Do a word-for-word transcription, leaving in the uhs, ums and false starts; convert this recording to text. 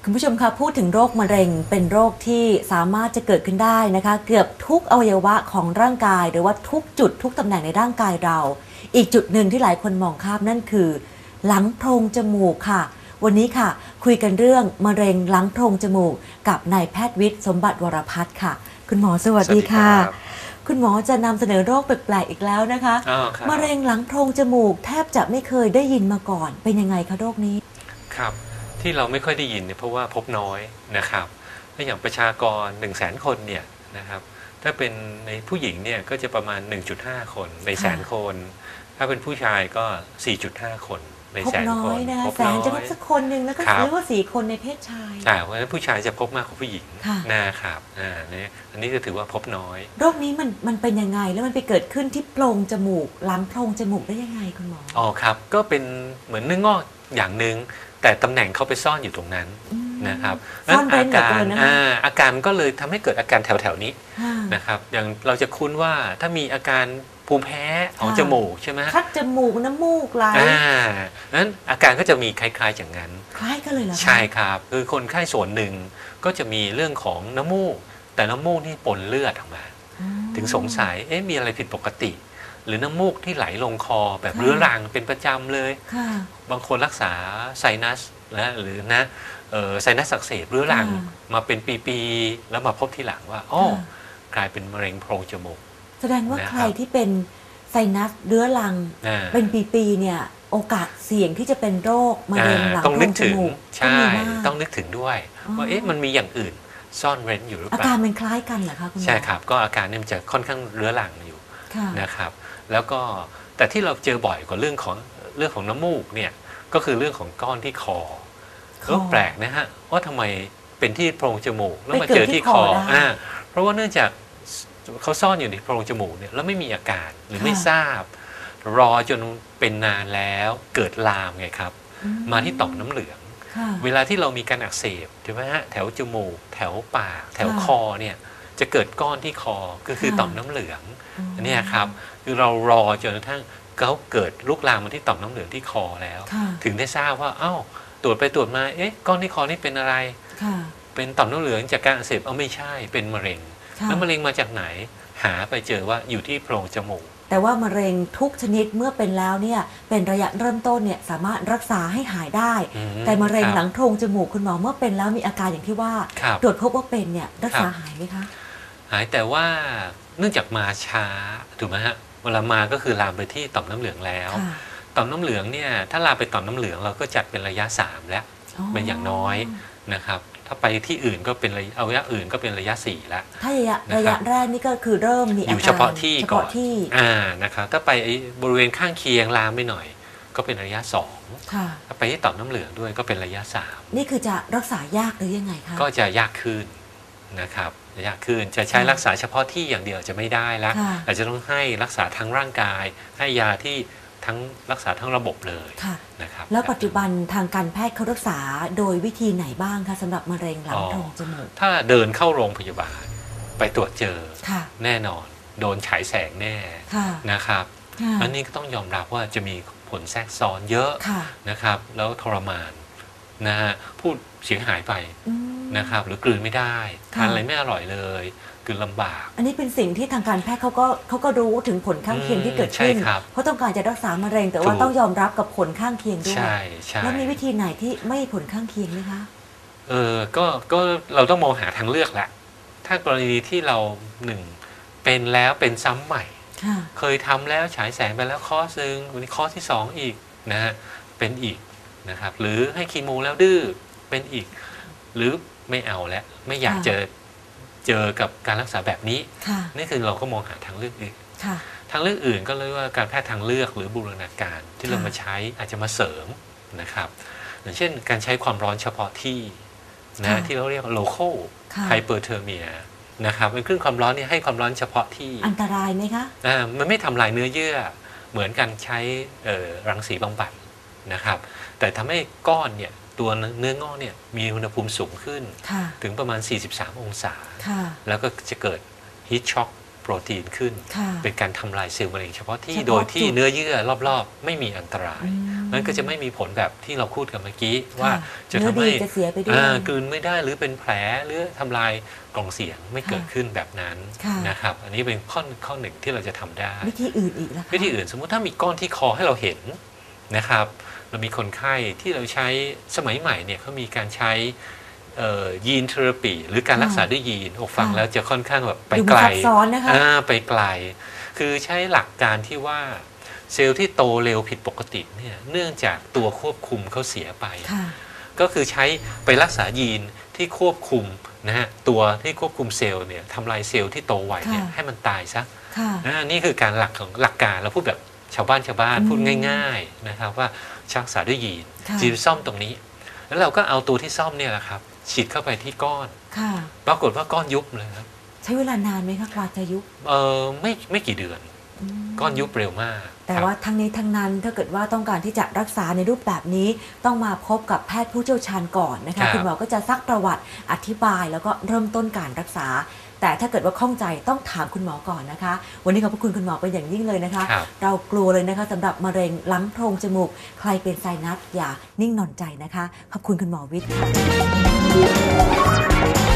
คุณผู้ชมคะพูดถึงโรคมะเร็งเป็นโรคที่สามารถจะเกิดขึ้นได้นะคะเกือบทุกอวัยวะของร่างกายหรือว่าทุกจุดทุกตำแหน่งในร่างกายเราอีกจุดหนึ่งที่หลายคนมองข้ามนั่นคือหลังโพรงจมูกค่ะวันนี้ค่ะคุยกันเรื่องมะเร็งหลังโพรงจมูกกับนายแพทย์วิทย์สมบัติวรพัฒน์ค่ะคุณหมอสวัสดีค่ะคุณหมอจะนำเสนอโรคแปลกๆอีกแล้วนะคะมะเร็งหลังโพรงจมูกแทบจะไม่เคยได้ยินมาก่อนเป็นยังไงคะโรคนี้ครับที่เราไม่ค่อยได้ยินเนี่ยเพราะว่าพบน้อยนะครับถ้าอย่างประชากร หนึ่งแสน คนเนี่ยนะครับถ้าเป็นในผู้หญิงเนี่ยก็จะประมาณ หนึ่งจุดห้า คนในแสนคนถ้าเป็นผู้ชายก็ สี่จุดห้า คนในแสนคนพบน้อยนะแสนจะพบสักคนหนึ่งแล้วก็หรือว่าสี่คนในเพศชายใช่เพราะฉะนั้นผู้ชายจะพบมากกว่าผู้หญิงนะครับอ่านี่อันนี้ก็ถือว่าพบน้อยโรคนี้มันมันเป็นยังไงแล้วมันไปเกิดขึ้นที่โพรงจมูกหลังโพรงจมูกได้ยังไงคุณหมออ๋อครับก็เป็นเหมือนเนื้องอกอย่างหนึ่งแต่ตำแหน่งเขาไปซ่อนอยู่ตรงนั้นนะครับซ่อนเร้นเหลือเกินนะอาการก็เลยทำให้เกิดอาการแถวๆนี้นะครับอย่างเราจะคุ้นว่าถ้ามีอาการภูมิแพ้ของจมูกใช่ไหมคัดจมูกน้ำมูกไหลอ่านั้นอาการก็จะมีคล้ายๆอย่างนั้นคล้ายกันเลยเหรอใช่ครับคือคนไข้ส่วนหนึ่งก็จะมีเรื่องของน้ำมูกแต่น้ำมูกนี่ปนเลือดออกมาถึงสงสัยเอ๊ะมีอะไรผิดปกติหรือน้ำมูกที่ไหลลงคอแบบเรื้อรังเป็นประจำเลยบางคนรักษาไซนัสนะหรือนะไซนัสอักเสบเรื้อรังมาเป็นปีๆแล้วมาพบทีหลังว่าอ๋อกลายเป็นมะเร็งโพรงจมูกแสดงว่าใครที่เป็นไซนัสเรื้อรังเป็นปีๆเนี่ยโอกาสเสี่ยงที่จะเป็นโรคมะเร็งหลังโพรงจมูกใช่ต้องนึกถึงด้วยว่าเอ๊ะมันมีอย่างอื่นซ่อนเร้นอยู่หรือเปล่าอาการมันคล้ายกันเหรอคะคุณหมอใช่ครับก็อาการเนี่ยมันจะค่อนข้างเรื้อรังอยู่นะครับแล้วก็แต่ที่เราเจอบ่อยกว่าเรื่องของเรื่องของน้ำมูกเนี่ยก็คือเรื่องของก้อนที่คอก็แปลกนะฮะว่าทำไมเป็นที่โพรงจมูกแล้วมาเจอที่คออ่าเพราะว่าเนื่องจากเขาซ่อนอยู่ในโพรงจมูกเนี่ยแล้วไม่มีอาการหรือไม่ทราบรอจนเป็นนานแล้วเกิดลามไงครับมาที่ต่อมน้ำเหลืองเวลาที่เรามีการอักเสบใช่ไหมฮะแถวจมูกแถวปากแถวคอเนี่ยจะเกิดก้อนที่คอก็คือต่อมน้ำเหลืองอันนี้ครับคือเรารอจนกระทั่งเขาเกิดลุกลามมาที่ต่อมน้ำเหลืองที่คอแล้วถึงได้ทราบว่าเอ้าตรวจไปตรวจมาเอ๊ะก้อนที่คอนี่เป็นอะไรเป็นต่อมน้ำเหลืองจากการอักเสบเอาไม่ใช่เป็นมะเร็งแล้วมะเร็งมาจากไหนหาไปเจอว่าอยู่ที่โพรงจมูกแต่ว่ามะเร็งทุกชนิดเมื่อเป็นแล้วเนี่ยเป็นระยะเริ่มต้นเนี่ยสามารถรักษาให้หายได้แต่มะเร็งหลังโพรงจมูกคุณหมอเมื่อเป็นแล้วมีอาการอย่างที่ว่าตรวจพบว่าเป็นเนี่ยรักษาหายไหมคะหายแต่ว่าเนื่องจากมาช้าถูกไหมฮะเวลามาก็คือลามไปที่ต่อมน้ำเหลืองแล้วต่อมน้ำเหลืองเนี่ยถ้าลามไปต่อมน้ำเหลืองเราก็จัดเป็นระยะสามแล้วเป็นอย่างน้อยนะครับถ้าไปที่อื่นก็เป็นอวัยวะอื่นก็เป็นระยะสี่แล้วถ้าระยะระยะแรกนี่ก็คือเริ่มมีอาการอยู่เฉพาะที่ก่อนอ่านะครับถ้าไปบริเวณข้างเคียงลามไปหน่อยก็เป็นระยะสองถ้าไปที่ต่อมน้ำเหลืองด้วยก็เป็นระยะสามนี่คือจะรักษายากหรือยังไงคะก็จะยากขึ้นนะครับยากขึ้นจะใช้รักษาเฉพาะที่อย่างเดียวจะไม่ได้แล้วอาจจะต้องให้รักษาทั้งร่างกายให้ยาที่ทั้งรักษาทั้งระบบเลยนะครับแล้วปัจจุบันทางการแพทย์เขารักษาโดยวิธีไหนบ้างคะสำหรับมะเร็งหลังโพรงจมูกถ้าเดินเข้าโรงพยาบาลไปตรวจเจอแน่นอนโดนฉายแสงแน่นะครับอันนี้ก็ต้องยอมรับว่าจะมีผลแทรกซ้อนเยอะนะครับแล้วทรมานนะฮะพูดเสียงหายไปนะครับหรือกลืนไม่ได้ทานอะไรไม่อร่อยเลยคือลำบากอันนี้เป็นสิ่งที่ทางการแพทย์เขาก็เขาก็รู้ถึงผลข้างเคียงที่เกิดขึ้นเพราะต้องการจะรักษามะเร็งแต่ว่าต้องยอมรับกับผลข้างเคียงด้วยแล้วมีวิธีไหนที่ไม่ผลข้างเคียงไหมคะเออก็ก็เราต้องมองหาทางเลือกแหละถ้ากรณีที่เราหนึ่งเป็นแล้วเป็นซ้ำใหม่เคยทำแล้วฉายแสงไปแล้วคอร์สหนึ่งวันนี้คอร์สที่สองอีกนะฮะเป็นอีกนะครับหรือให้คีโมแล้วดื้อเป็นอีกหรือไม่เอาแล้วไม่อยากเจอเจอกับการรักษาแบบนี้นี่คือเราก็มองหาทางเลือกอื่นทางเลือกอื่นก็เรียกว่าการแพทย์ทางเลือกหรือบูรณาการที่เรามาใช้อาจจะมาเสริมนะครับอย่างเช่นการใช้ความร้อนเฉพาะที่นะที่เราเรียก local hyperthermia นะครับเป็นเครื่องความร้อนนี่ให้ความร้อนเฉพาะที่อันตรายไหมคะอ่ามันไม่ทำลายเนื้อเยื่อเหมือนการใช้รังสีบำบัดนะครับแต่ทำให้ก้อนเนี่ยตัวเนื้องอกเนี่ยมีอุณหภูมิสูงขึ้นถึงประมาณสี่สิบสามองศาแล้วก็จะเกิด heat shock โปรตีนขึ้นเป็นการทำลายเซลล์มะเร็งเฉพาะที่โดยที่เนื้อเยื่อรอบๆไม่มีอันตรายนั้นก็จะไม่มีผลแบบที่เราพูดกันเมื่อกี้ว่าจะเนื้อทำดีให้จะเสียไปด้วยอ่ากลืนไม่ได้หรือเป็นแผลหรือทำลายกล่องเสียงไม่เกิดขึ้นแบบนั้นค่ะนะครับอันนี้เป็นข้อข้อหนึ่งที่เราจะทำได้วิธีอื่นอีกแล้ววิธีอื่นสมมุติถ้ามีก้อนที่คอให้เราเห็นนะครับเรามีคนไข้ที่เราใช้สมัยใหม่เนี่ยเขามีการใช้ยีนเทอราปีหรือการรักษาด้วยยีนโอ้ฟังแล้วจะค่อนข้างแบบไปดูไกลซับซ้อนนะคะอ่าไปไกล คือใช้หลักการที่ว่าเซลล์ที่โตเร็วผิดปกติเนี่ยเนื่องจากตัวควบคุมเขาเสียไปค่ะก็คือใช้ไปรักษายีนที่ควบคุมนะฮะตัวที่ควบคุมเซลล์เนี่ยทำลายเซลล์ที่โตไวเนี่ยค่ะให้มันตายซะค่ะอ่านี่คือการหลักของหลักการเราพูดแบบชาวบ้านชาวบ้านอืมพูดง่ายๆนะครับว่ารักษาด้วยยีนค่ะจีนซ่อมตรงนี้ แล้วเราก็เอาตัวที่ซ่อมเนี่ยแหละครับฉีดเข้าไปที่ก้อนค่ะปรากฏว่าก้อนยุบเลยครับใช้เวลานานไหมคะกว่าจะยุบเออไม่ไม่กี่เดือนอืมก้อนยุบเร็วมากแต่ครับว่าทั้งนี้ทั้งนั้นถ้าเกิดว่าต้องการที่จะรักษาในรูปแบบนี้ ต้องมาพบกับแพทย์ผู้เชี่ยวชาญก่อนนะครัคะบคุณหมอก็จะซักประวัติอธิบายแล้วก็เริ่มต้นการรักษา แต่ถ้าเกิดว่าข้องใจต้องถามคุณหมอก่อนนะคะ วันนี้ขอบพระคุณคุณหมอเป็นอย่างยิ่งเลยนะคะครับเรากลัวเลยนะคะสำหรับมะเร็งหลังโพรงจมูกใครเป็นไซนัสอย่านิ่งนอนใจนะคะขอบคุณคุณหมอวิทย์ค่ะ